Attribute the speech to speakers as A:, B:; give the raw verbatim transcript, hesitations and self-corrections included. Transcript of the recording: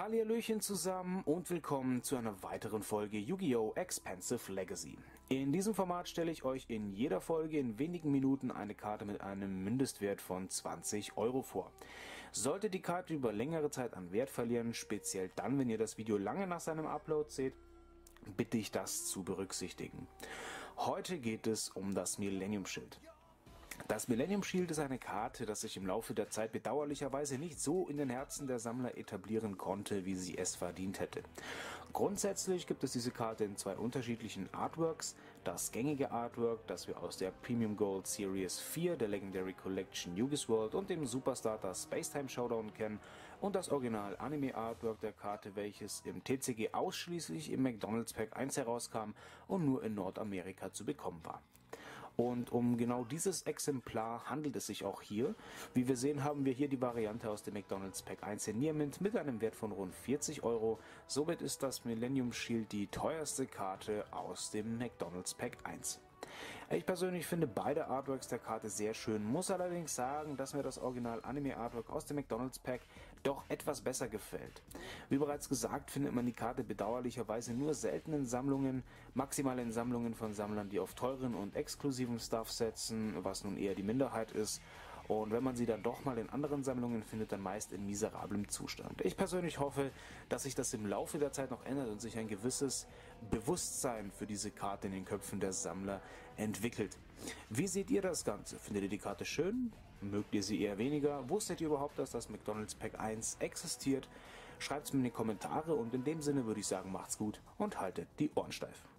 A: Hallihallöchen zusammen und willkommen zu einer weiteren Folge Yu-Gi-Oh! Expansive Legacy. In diesem Format stelle ich euch in jeder Folge in wenigen Minuten eine Karte mit einem Mindestwert von zwanzig Euro vor. Sollte die Karte über längere Zeit an Wert verlieren, speziell dann, wenn ihr das Video lange nach seinem Upload seht, bitte ich das zu berücksichtigen. Heute geht es um das Millennium Shield. Das Millennium Shield ist eine Karte, das sich im Laufe der Zeit bedauerlicherweise nicht so in den Herzen der Sammler etablieren konnte, wie sie es verdient hätte. Grundsätzlich gibt es diese Karte in zwei unterschiedlichen Artworks. Das gängige Artwork, das wir aus der Premium Gold Series vier der Legendary Collection Yugi's World und dem Superstarter Spacetime Showdown kennen, und das Original Anime Artwork der Karte, welches im T C G ausschließlich im McDonald's Pack eins herauskam und nur in Nordamerika zu bekommen war. Und um genau dieses Exemplar handelt es sich auch hier. Wie wir sehen, haben wir hier die Variante aus dem McDonald's Pack eins in Nearmint mit einem Wert von rund vierzig Euro. Somit ist das Millennium Shield die teuerste Karte aus dem McDonald's Pack eins. Ich persönlich finde beide Artworks der Karte sehr schön, muss allerdings sagen, dass mir das Original Anime Artwork aus dem McDonald's Pack doch etwas besser gefällt. Wie bereits gesagt, findet man die Karte bedauerlicherweise nur selten in Sammlungen, maximal in Sammlungen von Sammlern, die auf teuren und exklusiven Stuff setzen, was nun eher die Minderheit ist. Und wenn man sie dann doch mal in anderen Sammlungen findet, dann meist in miserablem Zustand. Ich persönlich hoffe, dass sich das im Laufe der Zeit noch ändert und sich ein gewisses Bewusstsein für diese Karte in den Köpfen der Sammler entwickelt. Wie seht ihr das Ganze? Findet ihr die Karte schön? Mögt ihr sie eher weniger? Wusstet ihr überhaupt, dass das McDonald's Pack eins existiert? Schreibt es mir in die Kommentare und in dem Sinne würde ich sagen, macht's gut und haltet die Ohren steif.